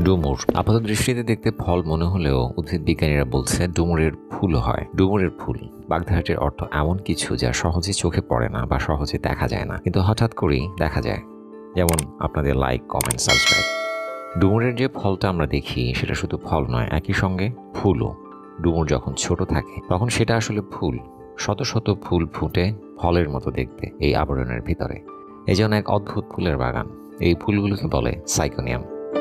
ডুমুর আপাত দৃষ্টিতে দেখতে ফল মনে হলেও উদ্ভিদ বিজ্ঞানীরা বলছে ডুমুরের ফুল হয়। ডুমুরের ফুল বাগধারাটির অর্থ এমন কিছু যা সহজে চোখে পড়ে না বা সহজে দেখা যায় না, কিন্তু হঠাৎ করেই দেখা যায়। যেমন আপনাদের লাইক, কমেন্ট, সাবস্ক্রাইব। ডুমুরের যে ফলটা আমরা দেখি সেটা শুধু ফল নয়, একই সঙ্গে ফুলও। ডুমুর যখন ছোট থাকে তখন সেটা আসলে ফুল। শত শত ফুল ফুটে ফলের মতো দেখতে এই আবরণের ভিতরে। এই জন্য এক অদ্ভুত ফুলের বাগান। এই ফুলগুলোকে বলে সাইকোনিয়াম।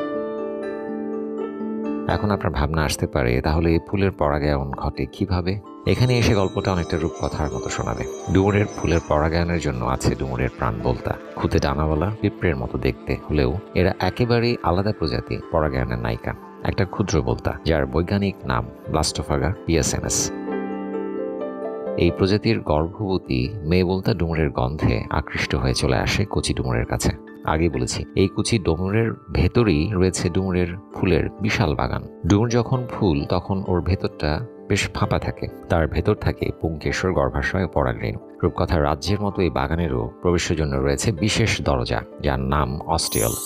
এখন আপনার ভাবনা আসতে পারে, তাহলে এই ফুলের পরাগায়ন ঘটে কিভাবে? এখানে এসে গল্পটা অনেকটা রূপকথার মতো শোনাবে। ডুমুরের ফুলের পরাগায়নের জন্য আছে ডুমুরের প্রাণ বলতা। খুদে ডানাওয়ালা পিঁপড়ের মতো দেখতে হলেও এরা একেবারেই আলাদা প্রজাতি পরাগায়নের নায়িকা। একটা ক্ষুদ্র বলতা যার বৈজ্ঞানিক নাম ব্লাস্টোফাগা পিয়াসেনাস। এই প্রজাতির গর্ভবতী মেয়ে বলতা ডুমুরের গন্ধে আকৃষ্ট হয়ে চলে আসে কচি ডুমুরের কাছে। আগে বলেছি, এই কুচি ডুমুরের ভেতরেই রয়েছে ডুমুরের ফুলের বিশাল বাগান। ডুমুর যখন ফুল তখন ওর ভেতরটা বেশ ফাঁপা থাকে। তার ভেতর থাকে পুংকেশর, গর্ভাশয় ও পরাগরেণু। রূপকথার রাজ্যের মতো এই বাগানেরও প্রবেশের জন্য রয়েছে বিশেষ দরজা, যার নাম অস্টিয়ল।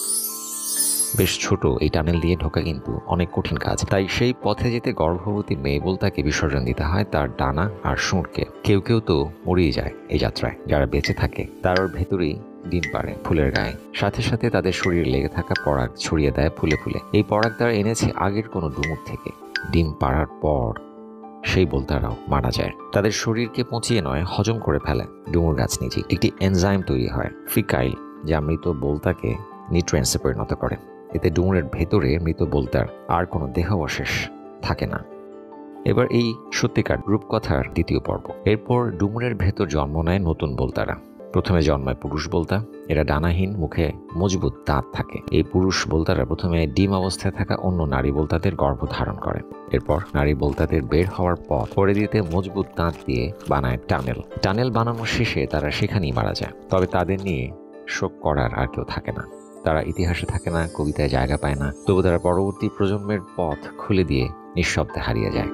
বেশ ছোট এই টানেল দিয়ে ঢোকা কিন্তু অনেক কঠিন কাজ। তাই সেই পথে যেতে গর্ভবতী মেয়ে বলতাকে বিসর্জন দিতে হয় তার ডানা আর সুঁড়কে। কেউ কেউ তো মরিয়ে যায় এই যাত্রায়। যারা বেঁচে থাকে তার ভেতরেই ডিম পাড়ে ফুলের গায়ে। সাথে সাথে তাদের শরীরে লেগে থাকা পরাগ ছড়িয়ে দেয় ফুলে ফুলে। এই পরাগ তারা এনেছে আগের কোনো ডুমুর থেকে। ডিম পাড়ার পর সেই বলতারাও মারা যায়। তাদের শরীরকে পচিয়ে নয়, হজম করে ফেলে ডুমুর গাছ নিজে। একটি এনজাইম তৈরি হয় ফিকাইল, যা মৃত বলতাকে নিউট্রিয়েন্টসে পরিণত করে। এতে ডুমুরের ভেতরে মৃত বলতার আর কোনো দেহাবশেষ থাকে না। এবার এই সত্যিকার রূপকথার দ্বিতীয় পর্ব। এরপর ডুমুরের ভেতর জন্ম নেয় নতুন বলতারা। প্রথমে জন্মায় পুরুষ বলতা। এরা ডানাহীন, মুখে মজবুত দাঁত থাকে। এই পুরুষ বলতারা প্রথমে ডিম অবস্থায় থাকা অন্য নারী বলতাদের গর্ভ ধারণ করে। এরপর নারী বলতাদের বের হওয়ার পথ করে দিতে মজবুত দাঁত দিয়ে বানায় টানেল। টানেল বানানোর শেষে তারা সেখানেই মারা যায়। তবে তাদের নিয়ে শোক করার আর কেউ থাকে না। তারা ইতিহাসে থাকে না, কবিতায় জায়গা পায় না। তবু তারা পরবর্তী প্রজন্মের পথ খুলে দিয়ে নিঃশব্দে হারিয়ে যায়।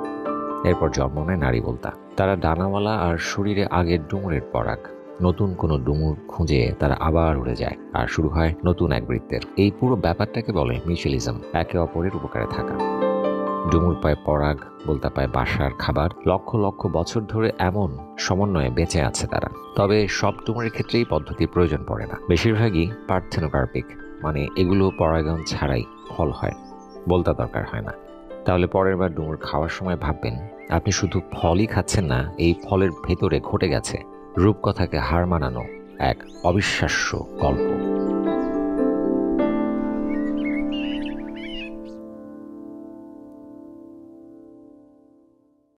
এরপর জন্ম নেয় নারী বলতা। তারা ডানাওয়ালা আর শরীরে আগের ডুমুরের পরাগ। নতুন কোনো ডুমুর খুঁজে তারা আবার উড়ে যায় আর শুরু হয় নতুন এক বৃত্তের। এই পুরো ব্যাপারটাকে বলে মিউচুয়ালিজম, একে অপরের উপকারে থাকা। ডুমুর পায় পরাগ, বলতা পায় বাসার খাবার। লক্ষ লক্ষ বছর ধরে এমন সমন্বয়ে বেঁচে আছে তারা। তবে সব ডুমুরের ক্ষেত্রেই পদ্ধতির প্রয়োজন পড়ে না। বেশিরভাগই পার্থেনোকার্পিক, মানে এগুলো পরাগায়ন ছাড়াই ফল হয়, বলতা দরকার হয় না। তাহলে পরের বার ডুমুর খাওয়ার সময় ভাববেন আপনি শুধু ফলই খাচ্ছেন না, এই ফলের ভেতরে ঘটে গেছে রূপকথাকে হার মানানো এক অবিশ্বাস্য গল্প।